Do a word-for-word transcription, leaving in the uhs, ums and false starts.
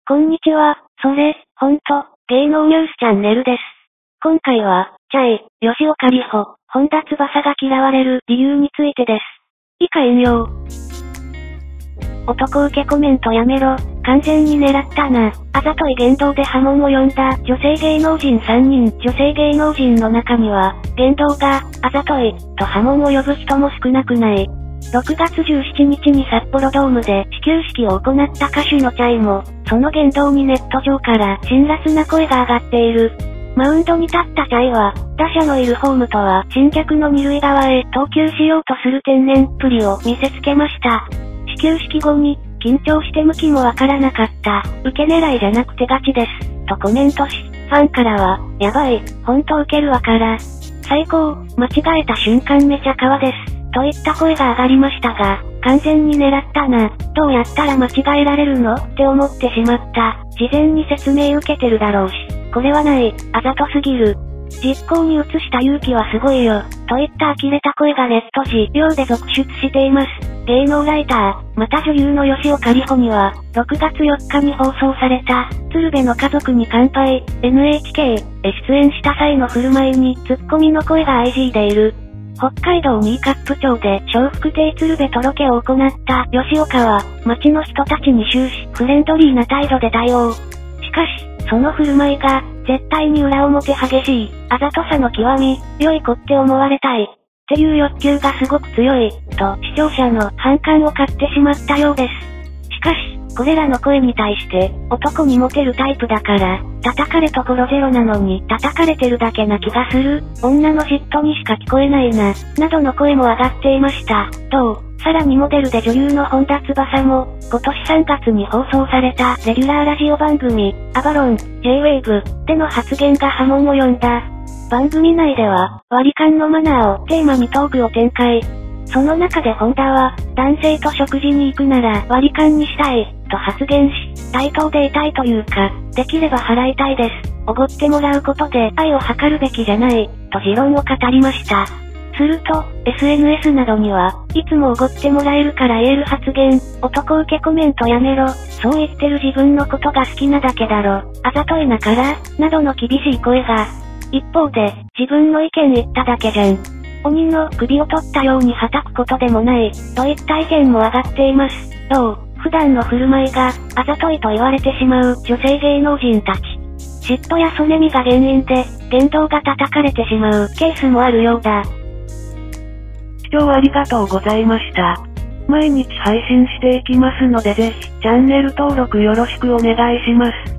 こんにちは、それ、ほんと、芸能ニュースチャンネルです。今回は、チャイ、吉岡里帆、本田翼が嫌われる理由についてです。以下引用。男受けコメントやめろ、完全に狙ったな。あざとい言動で波紋を呼んだ女性芸能人さんにん。女性芸能人の中には、言動が、あざとい、と波紋を呼ぶ人も少なくない。ろくがつじゅうしちにちに札幌ドームで始球式を行った歌手のチャイも、その言動にネット上から辛辣な声が上がっている。マウンドに立ったチャイは、打者のいるホームとは新逆の二塁側へ投球しようとする天然っぷりを見せつけました。始球式後に、緊張して向きもわからなかった。受け狙いじゃなくてガチです。とコメントし、ファンからは、やばい、ほんと受けるわから。最高、間違えた瞬間めちゃかわです。といった声が上がりましたが、完全に狙ったな。どうやったら間違えられるのって思ってしまった。事前に説明受けてるだろうし、これはない、あざとすぎる。実行に移した勇気はすごいよ。といった呆れた声がネット上で続出しています。芸能ライター、また女優の吉岡里帆には、ろくがつよっかに放送された、鶴瓶の家族に乾杯、エヌエイチケー へ出演した際の振る舞いにツッコミの声が相次いでいる。北海道新冠町で笑福亭鶴瓶とロケを行った吉岡は、街の人たちに終始フレンドリーな態度で対応。しかし、その振る舞いが、絶対に裏表激しい、あざとさの極み、良い子って思われたい、っていう欲求がすごく強い、と視聴者の反感を買ってしまったようです。しかし、これらの声に対して、男にモテるタイプだから、叩かれところゼロなのに叩かれてるだけな気がする、女の嫉妬にしか聞こえないな、などの声も上がっていました。と、さらにモデルで女優の本田翼も、今年さんがつに放送されたレギュラーラジオ番組、アバロン、ジェイウェーブでの発言が波紋を呼んだ。番組内では、割り勘のマナーをテーマにトークを展開。その中で本田は、男性と食事に行くなら割り勘にしたい、と発言し、対等でいたいというか、できれば払いたいです。おごってもらうことで愛を図るべきじゃない、と持論を語りました。すると、エスエヌエス などには、いつもおごってもらえるから言える発言、男受けコメントやめろ、そう言ってる自分のことが好きなだけだろ、あざといなから、などの厳しい声が。一方で、自分の意見言っただけじゃん。鬼の首を取ったようにはたくことでもない、といった意見も上がっています。どう、普段の振る舞いが、あざといと言われてしまう女性芸能人たち。嫉妬やそねみが原因で、言動が叩かれてしまうケースもあるようだ。 視聴ありがとうございました。毎日配信していきますのでぜひ、チャンネル登録よろしくお願いします。